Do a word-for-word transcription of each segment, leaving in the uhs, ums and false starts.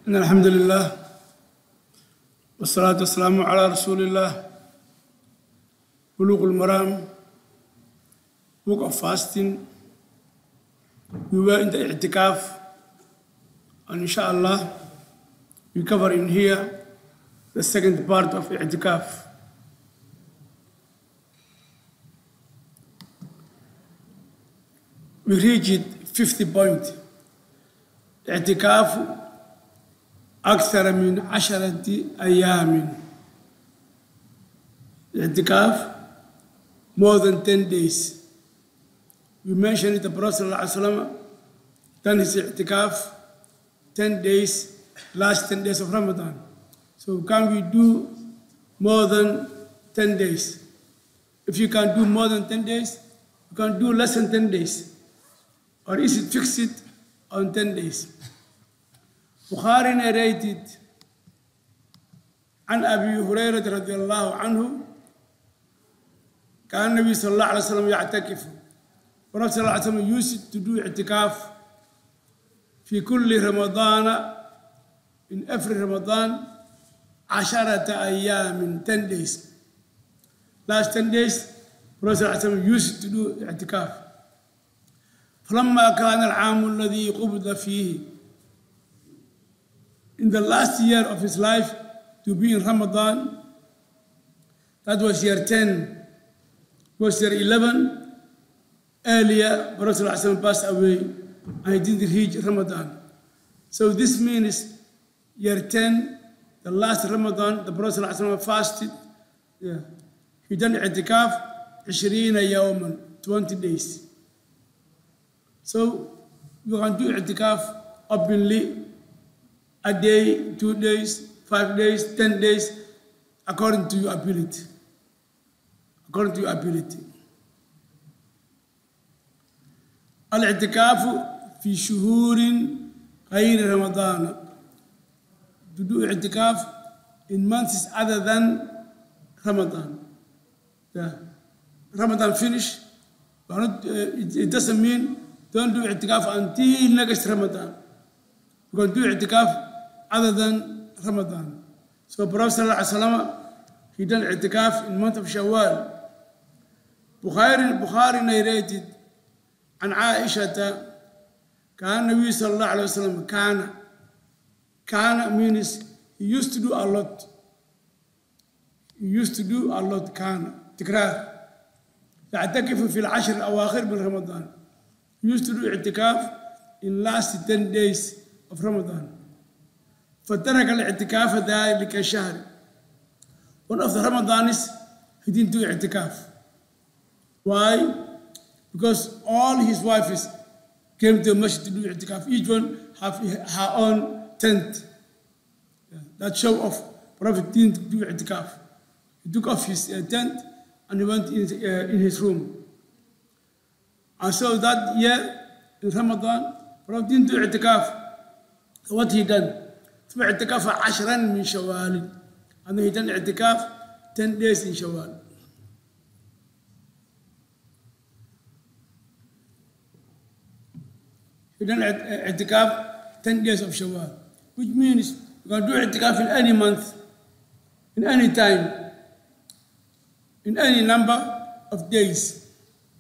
إن الحمد لله والصلاة والسلام على رسول الله. بلوغ المرام, book of fasting. We were in the i'tikaf, and inshallah we cover in here the second part of i'tikaf. We reached fifty point. اعتكاف أكثر من عشرة أيام. اعتكاف more than ten days. We mentioned it, the Prophet ﷺ done his i'tikaf ten days, last ten days of Ramadan. So can we do more than ten days? If you can do more than ten days, you can do less than ten days. Or is it fixed on ten days? Bukhari narrated عن أبي هريرة رضي الله عنه كان النبي صلى الله عليه وسلم يعتكف. Prophet صلى الله عليه وسلم used to do اعتكاف في كل رمضان, in every Ramadan, عشرة أيام, ten days. Last ten days, Prophet صلى الله عليه وسلم used to do اعتكاف. فلما كان العام الذي قبض فيه, in the last year of his life to be in Ramadan, that was year ten, was year eleven, earlier Prophet ﷺ passed away and he didn't reach Ramadan. So this means year ten, the last Ramadan, the Prophet ﷺ fasted, yeah. He done i'tikaf عشرين يوما, twenty days. So you can do i'tikaf openly, a day, two days, five days, ten days, according to your ability. According to your ability. الاعتكاف في شهور غير رمضان. To do i'tikaf in months other than Ramadan. Yeah. Ramadan finish, but not, uh, it, it doesn't mean don't do i'tikaf until next Ramadan. You can do i'tikaf other than Ramadan. So Prophet sallallahu alaihi wasallam, he done i'tikaf in the month of Shawwal. Bukhari, Bukhari narrated عن عائشة كان النبي صلى الله عليه وسلم كان كان means he used to do a lot. He used to do a lot. كان تكرار يعتكف في العشر الأواخر من رمضان. He used to do اعتكاف in last ten days of Ramadan. فترك الاعتكاف ذلك الشهر. One of the Ramadanis, he didn't do اعتكاف. Why? Because all his wives came to the masjid to do i'tikaf. Each one have her own tent. Yeah, that show off. Prophet didn't do i'tikaf. He took off his uh, tent and he went in, uh, in his room. And so that year in Ramadan, Prophet didn't do i'tikaf. So what he done? ثم اعتكف عشرا من شوال. And then he done i'tikaf ten days in Shawwal. He done i'tikaf ten days of Shawwal, which means you can do i'tikaf in any month, in any time, in any number of days.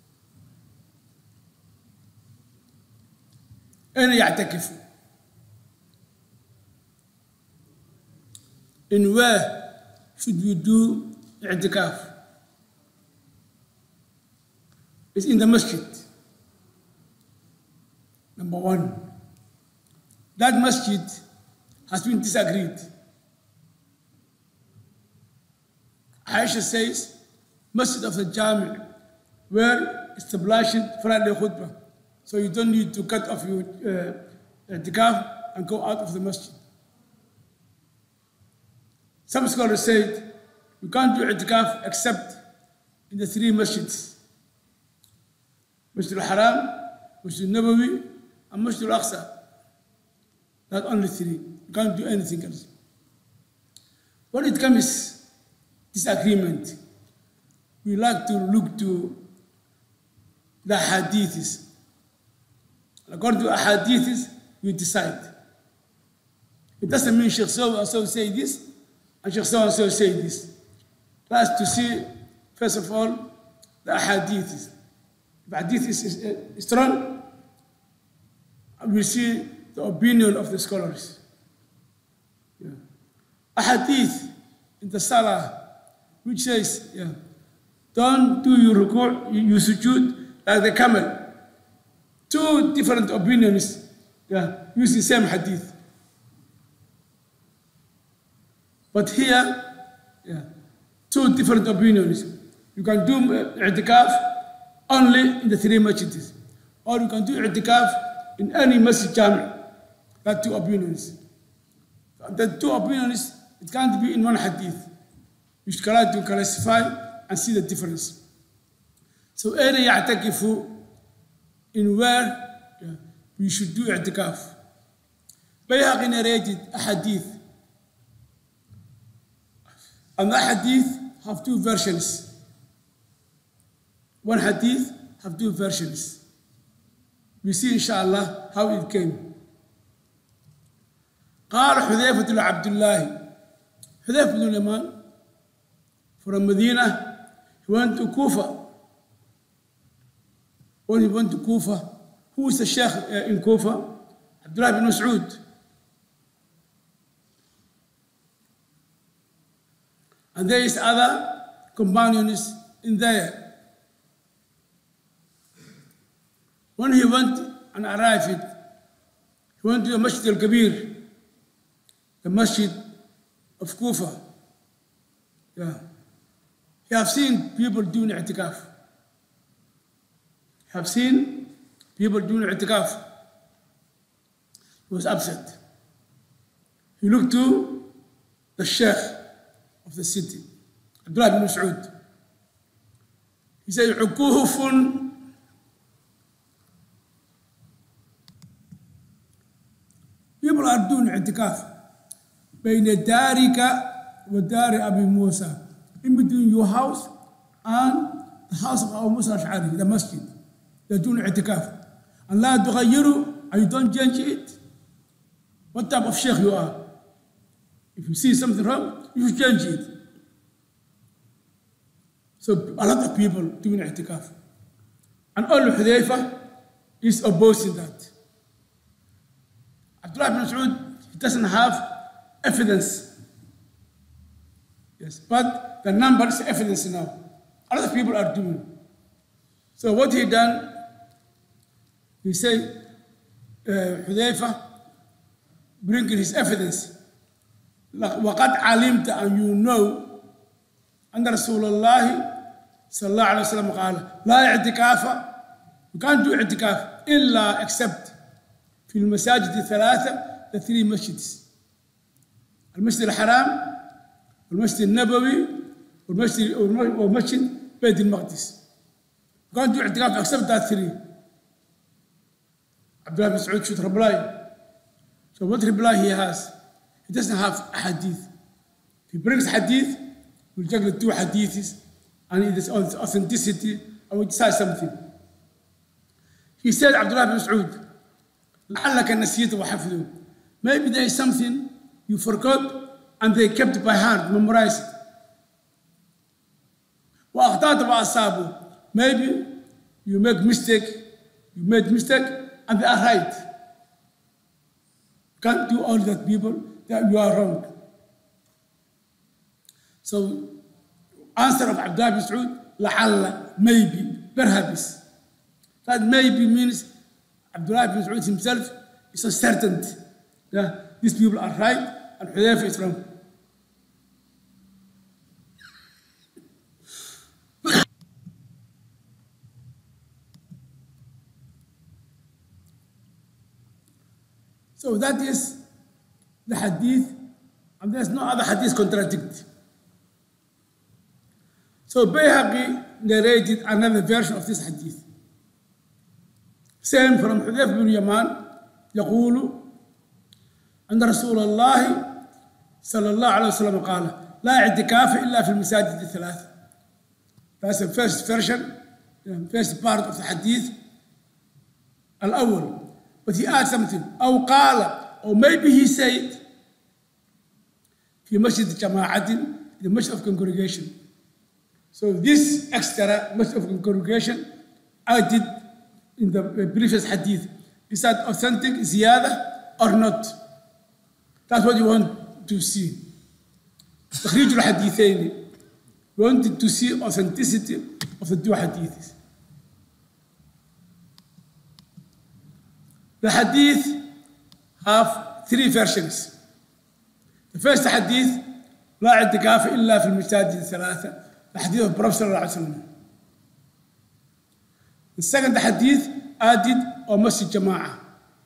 أين يعتكف? In where should we do i'tikaf? It's in the masjid. Number one, that masjid has been disagreed. Aisha says, Masjid of the Jami', where established Friday khutbah. So you don't need to cut off your uh, i'tikaf and go out of the masjid. Some scholars said, you can't do i'tikaf except in the three masjids. Masjid al-Haram, Masjid al-Nabawi, and Masjid al-Aqsa. Not only three. You can't do anything else. When it comes disagreement, we like to look to the hadiths. According to hadiths, we decide. It doesn't mean Sheikh so and so say this, and Sheikh so and so say this. That's to see, first of all, the ahadith. If hadith is, is, is strong, we see the opinion of the scholars. Yeah. A hadith in the Salah, which says, yeah, don't do your ruku', you sujood like the camel. Two different opinions, yeah, use the same hadith. But here, yeah, two different opinions. You can do i'tikaf only in the three masjids, or you can do i'tikaf in any masjid jami'. That two opinions. The two opinions, it can't be in one hadith. You should try to classify and see the difference. So, any ya'takifu in where yeah, we should do i'tikaf. Bayhaqi narrated a hadith. And that hadith have two versions. One hadith have two versions. We see inshallah how it came. قال حذيفة لعبد الله حذيفة بن اليمان from Medina, he went to Kufa. When he went to Kufa, who is the sheikh in Kufa? Abdullah bin Mas'ud. And there is other companions in there. When he went and arrived, he went to the Masjid al-Kabir, the Masjid of Kufa. Yeah. He have seen people doing i'tikaf. He have seen people doing i'tikaf. He was upset. He looked to the sheikh of the city, Abdullah bin Mas'ud. He said, "Ukufun." People are doing i'tikaf. بين دارك ودار أبي موسى, in between your house and the house of Abu Musa al-Ash'ari, the masjid. They're doing i'tikaf. And لا تغيروا, and you don't change it. What type of sheikh you are? If you see something wrong, you should change it. So a lot of people doing i'tikaf. And all Hudayfa is opposing that. Abdullah bin Mas'ud, he doesn't have evidence. Yes, but the number is evidence now. A lot of people are doing. So what he done, he said, uh, Hudayfa, bringing his evidence. وَقَدْ عَلِمْتَ, and you know, أن رسول الله صلى الله عليه وسلم قال لا اعتكاف, you can't do اعتكاف إلا except في المساجد الثلاثة, the three masjids. المسجد الحرام والمسجد النبوي والمسجد ومسجد بيت المقدس. You can't do اعتكاف except that three. Abdullah bin Mas'ud should reply. So what reply he has? He doesn't have a hadith. If he brings hadith, we'll check the two hadiths and its authenticity and we decide something. He said, Abdullah bin Mas'ud, لعلك نسيت وحفظه. Maybe there is something you forgot and they kept by heart, memorized it. وأخطأت وأصابه. Maybe you make mistake, you made mistake and they are right. Can't do all that, people, that you are wrong. So, answer of Abdullah bin Mas'ud, لعل, maybe, perhaps. That maybe means Abdullah bin Mas'ud himself is a certainty that these people are right and Hudayfa is wrong. So that is the hadith, and there's no other hadith contradict. So Bayhaqi narrated another version of this hadith. Same from Hudayfa bin Yaman, يقول أن رسول الله صلى الله عليه وسلم قال لا اعتكاف إلا في المساجد الثلاث. That's the first version, the first part of the hadith. الأول. But he asked something. أو قال, or maybe he said, في مسجد جماعة the masjid of congregation. So this extra masjid of congregation added in the previous hadith. Is that authentic زيادة or not? That's what you want to see. تخريج الحديثين. We wanted to see authenticity of the two hadiths. The hadith have three versions. The first hadith لا اعتكاف إلا في المساجد الثلاثة. The hadith of Prophet صلى الله عليه وسلم. The second hadith added or masjid jama'ah.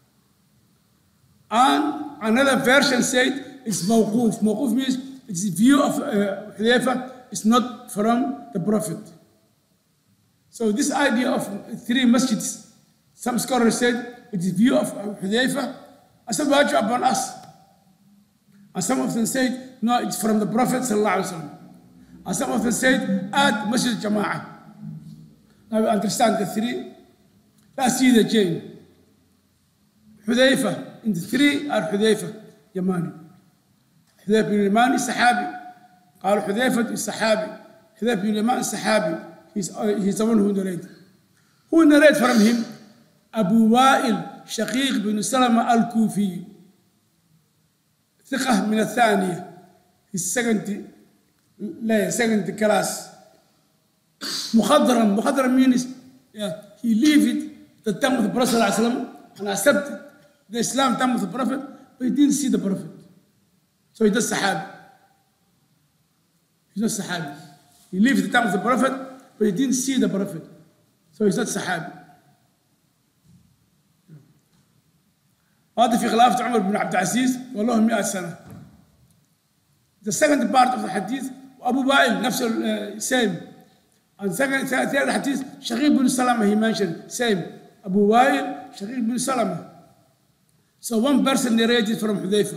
And another version said it's mawquf. Mawquf means it's the view of uh, Hudayfa is not from the Prophet. So this idea of three masjids, some scholars said it's the view of Hudayfa as a wajib upon us. And some of them said, no, it's from the Prophet sallallahu alaihi wasallam. And some of them said, add masjid jama'ah. Now we understand the three. Let's see the chain. Hudayfa, in the three are Hudayfa, Yamani. Hudayfa bin Yamani is Sahabi. قالوا حذيفة is Sahabi. Hudayfa bin Yaman is Sahabi. He's, uh, he's the one who narrated. Who narrated from him? Abu Wa'il Shaqiq bin Salama al-Kufi. ثقة من الثانية. His second, لا, second class. مخضرم. مخضرم means yeah, he lived the time of the Prophet ﷺ and accepted the Islam time of the Prophet, but he didn't see the Prophet. So he does Sahabi. He's not Sahabi. He lived the time of the Prophet, but he didn't see the Prophet. So he's not Sahabi. هذا في خلافة عمر بن عبد العزيز والله مئة سنة. The second part of the hadith Abu Wa'il نفس uh, same. And second third hadith Shaqiq bin Salama he mentioned same. Abu Wa'il Shaqiq bin Salama. So one person narrated from Hudayfa.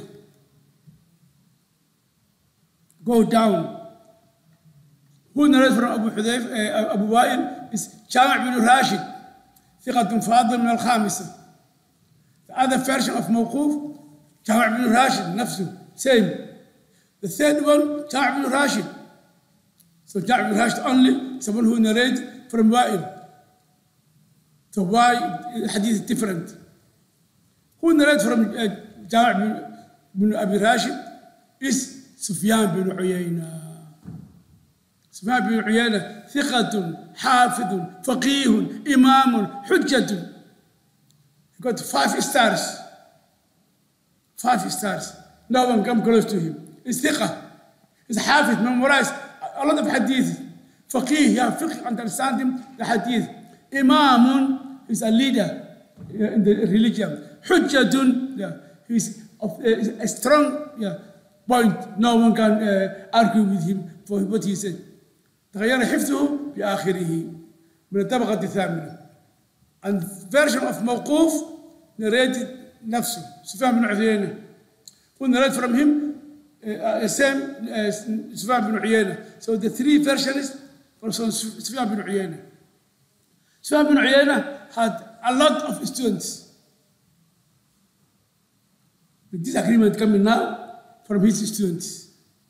Go down. Who narrated from Abu Hudayfa uh, Abu Wa'il is Jami' bin Rashid ثقة فاضل من الخامسة. The other version of موقوف جامع بن راشد نفسه same. The third one جامع بن راشد. So جامع بن راشد only someone who narrated from Wa'il. So why the hadith is different? Who narrated from جامع بن أبي راشد is سفيان بن عيينة. سفيان بن عيينة ثقة حافظ فقيه إمام حجة. He got five stars. Five stars. No one come close to him. He's ثقة. He's حافظ, memorized a lot of hadith. فقيه, yeah, fiqh, understanding the hadith. Imam is a leader in the religion. حجة, yeah, he's of uh, a strong yeah, point. No one can uh, argue with him for what he said. تغير حفظه بآخره من الطبقة الثامنة. And version of موقوف narrated نفسه سفيان بن عيينة. Who narrated from him uh, same uh, سفيان بن عيينة. So the three versions from سفيان بن عيينة. سفيان بن عيينة had a lot of students. The disagreement coming now from his students.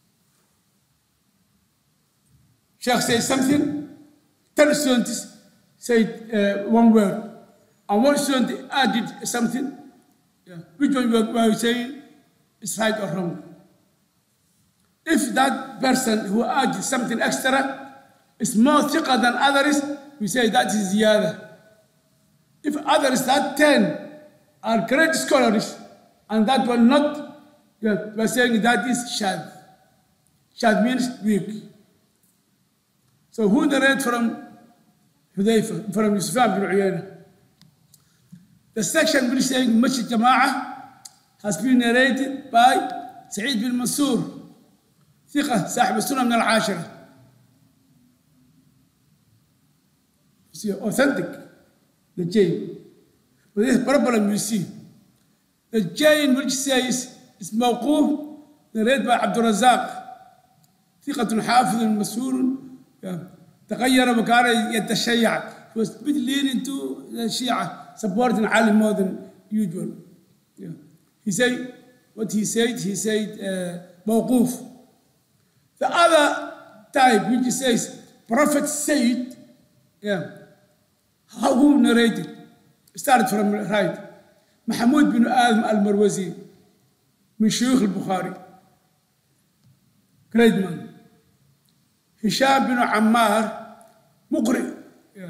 Sheikh says something, ten students said uh, one word, and one student added something. Yeah. Which one were you saying is right or wrong? If that person who added something extra is more thicker than others, we say that is ziyada. If others, that ten, are great scholars, and that one not, yeah, we are saying that is shad. Shad means weak. So who narrated from Hudayfa, from Sufyan bin Uyayna? The section which is saying Masjid Jama'ah has been narrated by Sa'id bin Mansur, ثقة صاحب السنة من العاشرة. You see, authentic, the chain. But this problem you see. The chain which says is موقوف narrated by عبد الرزاق ثقة حافظ مسؤول تغير وكان يتشيع. He was a bit leaning to the Shia, supporting Ali more than usual. Yeah. He said, what he said, he said, uh, موقوف. The other type which says Prophet said, yeah, how who narrated? Started from right. محمود بن آدم المروزي من شيوخ البخاري. Great man. هشام بن عمار مقرئ. Yeah.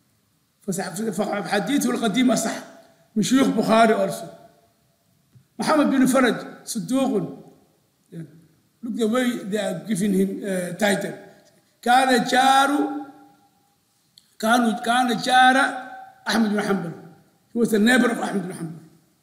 فحديثه القديم أصح من شيوخ بخاري أرسل. محمد بن فرج صدوق. Yeah. Look the way they are giving him uh, title. كان جار كانوا كان جار أحمد بن حنبل. He was the neighbor of Ahmed bin Hanbal.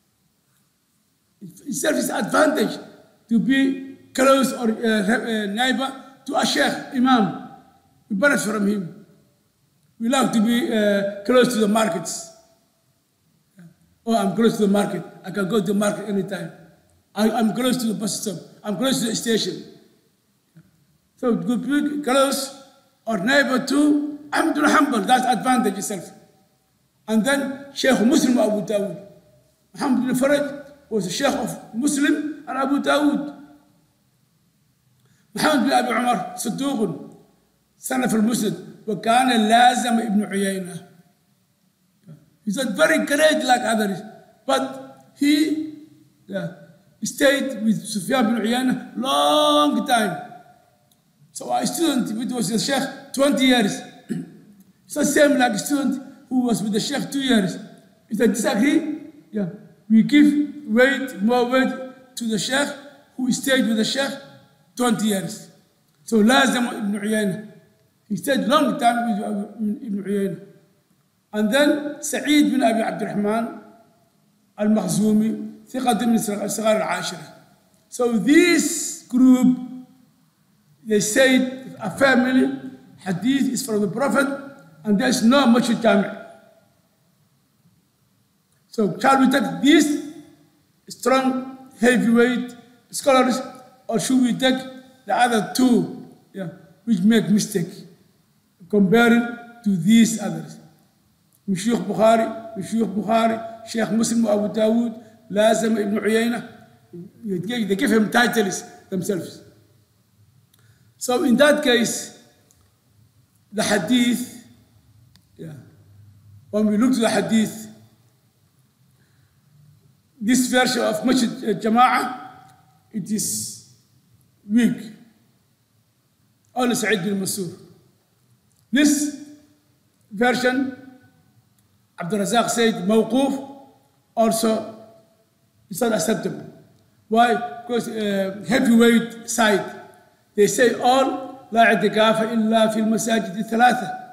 It serves his advantage to be close or uh, uh, neighbor to a sheikh, imam. We benefit from him. We like to be uh, close to the markets. Oh, I'm close to the market. I can go to the market anytime. I, I'm close to the bus stop. I'm close to the station. So to be close or neighbor to Ahmed bin Hanbal, that's advantage itself. And then Sheikh Muslim Abu Dawud. Muhammad bin Faraj was the Sheikh of Muslim and Abu Dawud. Muhammad bin Abi Umar صدوق صنف المسند وكان لازم ابن عيينة. He's not very great like others, but he yeah, stayed with Sufyan bin Uyayna long time. So a student, it was the Sheikh twenty years. It's the same like a student who was with the Sheikh two years. If they disagree, yeah, we give weight, more weight to the Sheikh who stayed with the Sheikh twenty years. So Lazam ibn Uyayna. He stayed long time with Ibn Uyayna. And then Sa'id bin Abi Abdurrahman al-Makhzumi, ثقة من الصغار العاشرة. So this group, they said a family, hadith is from the Prophet, and there's no much jami'. So shall we take these strong, heavyweight scholars, or should we take the other two, yeah, which make mistake, comparing to these others? مشيخ بخاري مشيخ بخاري شيخ مسلم وأبو داود لازم ابن عيينة. They give him titles themselves. So in that case, the hadith, yeah, when we look to the hadith, this version of Masjid Jama'ah, it is weak. Only Sa'id bin Mansur. This version, Abdul Razak said, Mawquf, also it's not acceptable. Why? Because uh, heavyweight side, they say all لا اعتكاف إلا في المساجد الثلاثة.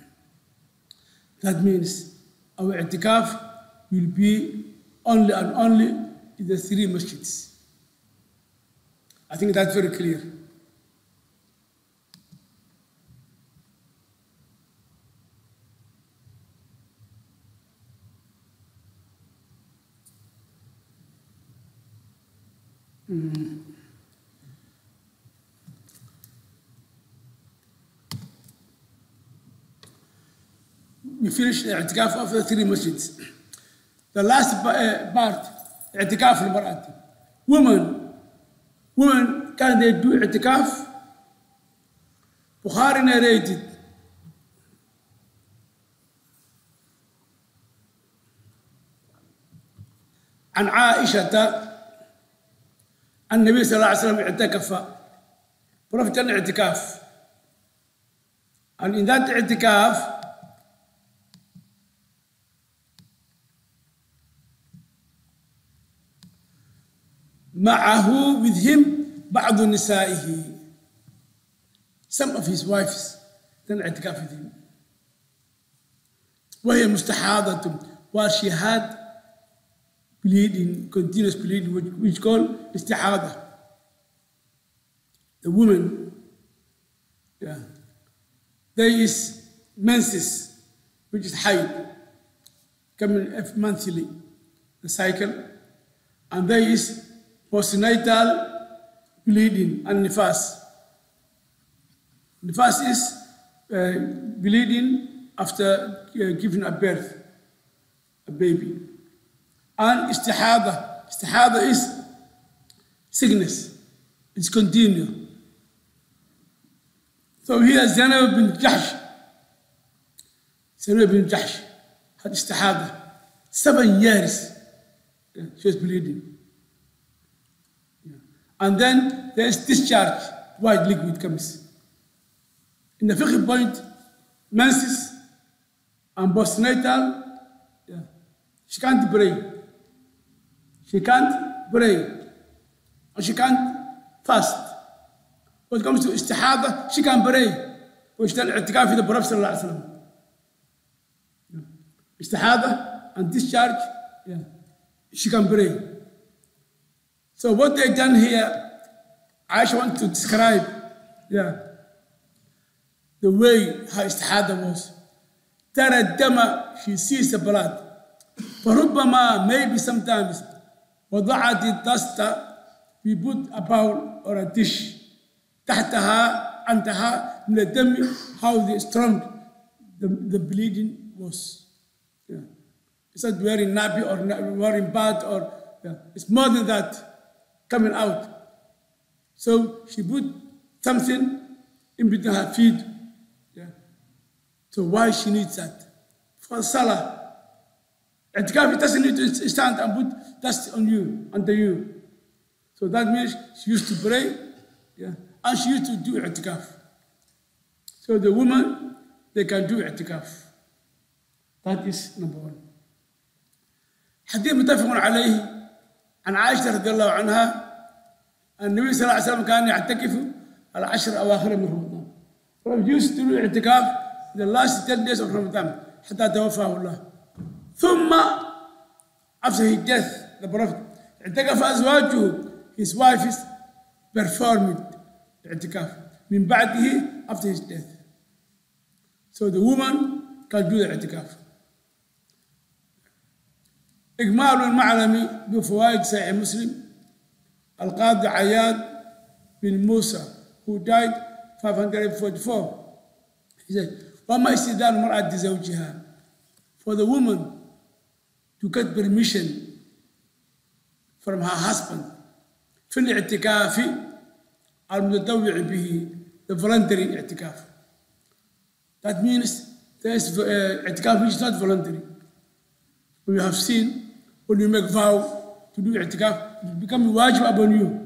That means our i'tikaf will be only and only in the three masjids. I think that's very clear. Mm. We finished the i'tikaf of the three masjids. The last part, i'tikaf al-mar'at. Women, women, can they do i'tikaf? Bukhari narrated عن عائشة النبي صلى الله عليه وسلم اعتكف. Prophet an i'tikaf. And in that i'tikaf, معه with him بعض نسائه, some of his wives then اعتكاف with him. وهي مستحاضة, while she had bleeding, continuous bleeding, which, which called istihada. The woman, yeah, there is menses, which is haid, coming monthly, the cycle, and there is postnatal bleeding and nifas. Nifas is uh, bleeding after uh, giving a birth, a baby. And istihada, istihada is sickness, It's continued. So here Zainab bin Jahsh. Zainab bin Jahsh had istihada. Seven years yeah, she was bleeding. Yeah. And then there's discharge, white liquid comes. In the fiqh point, menses and postnatal, yeah, she can't pray. She can't pray. And she can't fast. When it comes to istihada, she can pray. واشتغل اعتكاف في the Prophet صلى الله عليه وسلم. Istihada and discharge, yeah, she can pray. So what they done here, I just want to describe, yeah, the way her istihada was. ترى الدم, she sees the blood. فربما, maybe sometimes, وضعت الدست, we put a bowl or a dish. تحتها, أنتها, من الدم, how the strong the, the bleeding was. Yeah. It's not wearing nappy or wearing bad or, yeah, it's more than that coming out. So she put something in between her feet. Yeah. So why she needs that? For Salah. I'tikaf, it doesn't need to stand and put dust on you, under you. So that means she used to pray, yeah, and she used to do i'tikaf. So the woman, they can do i'tikaf. That is number one. حديث متفق عليه عن عائشة رضي الله عنها النبي صلى الله عليه وسلم كان يعتكف العشر أواخر من رمضان. From used to do اعتكاف the last ten days of Ramadan حتى توفاه الله. ثم after his death, the Prophet اعتكف أزواجه, his wives performed اعتكاف من بعده after his death. So the woman can do the اعتكاف. إجمال المعلمي بفوائد صحيح مسلم القاضي عياد بن موسى who died five hundred forty-four. He said, وما استئذان المرأة لزوجها, for the woman to get permission from her husband في الاعتكاف المتطوع به, the voluntary اعتكاف. That means there is uh, اعتكاف which is not voluntary. We have seen when you make vow to do i'tikaf, it becomes wajib upon you.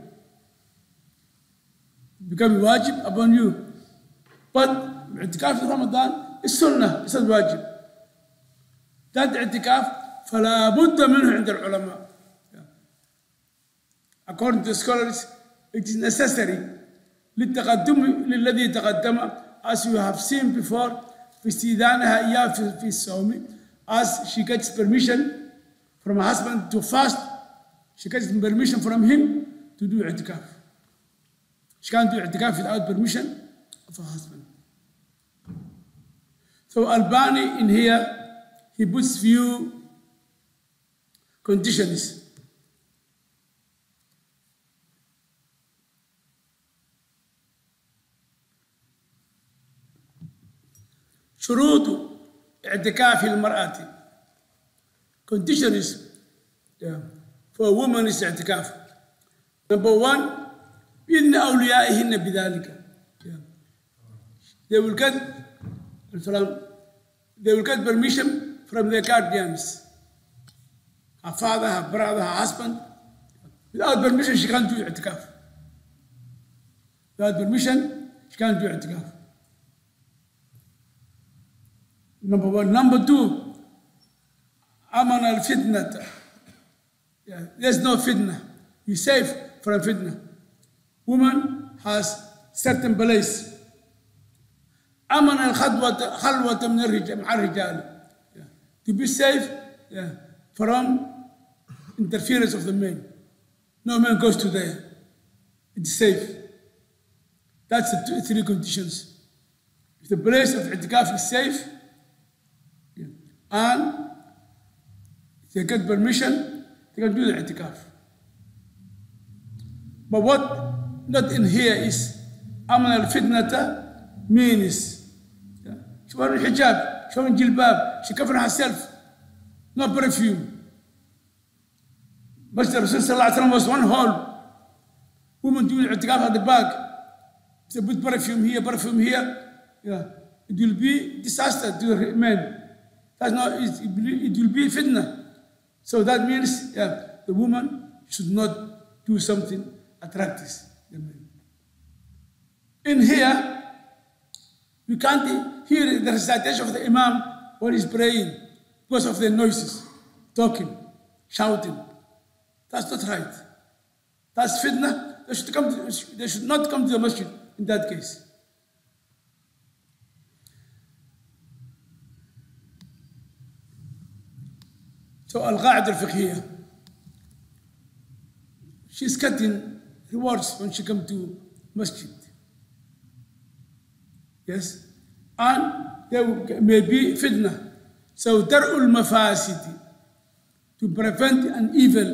It becomes wajib upon you. But i'tikaf in Ramadan is sunnah, it's not wajib. That i'tikaf, فلا بد منه عند العلماء. According to the scholars, it is necessary للتقدم للذي تقدم, as you have seen before, في استئذانها إياه في الصوم, as she gets permission from her husband to fast, she gets permission from him to do i'tikaf. She can't do i'tikaf without permission of her husband. So Albani in here, he puts few conditions. شروط اعتكاف المرأة. Conditions, yeah, for a woman is اعتكاف. Number one, بإذن أوليائهن بذلك. Yeah. They will get from, they will get permission from their guardians. Her father, her brother, her husband. Without permission, she can't do اعتكاف. Without permission, she can't do اعتكاف. Number one. Number two, أمن الفتنة. Yeah, there's no fitna. You're safe from fitna. Woman has certain place. أمن الخلوة خلوة من الرجال مع الرجال. Yeah. To be safe, yeah, from interference of the men. No man goes to there. It's safe. That's the two, three conditions. If the place of i'tikaf is safe, yeah, and they get permission, they can do the i'tikaf. But what not in here is أمن الفتنة means she wearing hijab, she wearing jilbab, she covering herself, no perfume. But the Rasul sallallahu alaihi wasallam was one whole women doing i'tikaf at the back, they put perfume here, perfume here. Yeah, it will be disaster to the men. That's not. It will be fitna. So that means, yeah, the woman should not do something attractive. In here, we can't hear the recitation of the imam when he's praying because of the noises, talking, shouting. That's not right. That's fitna. They should come. To, they should not come to the masjid in that case. So al-Qa'ida al-Fiqhiyya, she's getting rewards when she comes to masjid. Yes? And there may be fitna. So dar'ul mafasidi, to prevent an evil,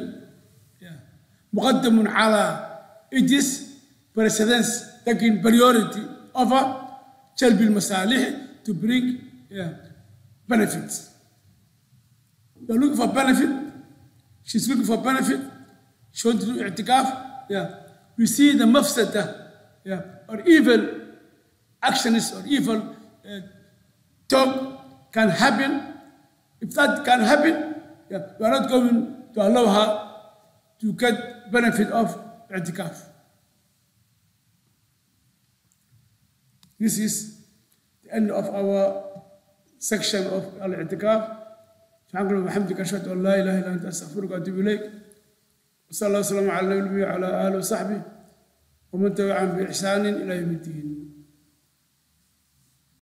مقدم على, it is precedence, taking priority over جلب المصالح, to bring yeah, benefits. You're looking for benefit, she's looking for benefit, she wants to do i'tikaf, yeah. We see the mafsada, yeah, or evil actions or evil uh, talk can happen. If that can happen, yeah, we are not going to allow her to get benefit of i'tikaf. This is the end of our section of al-i'tikaf. سبحانك اللهم وبحمدك أشهد أن لا إله إلا أنت أستغفرك وأتوب إليك. وصلى الله وسلم على النبي وعلى آله وصحبه ومن تبعهم بإحسان إلى يوم الدين.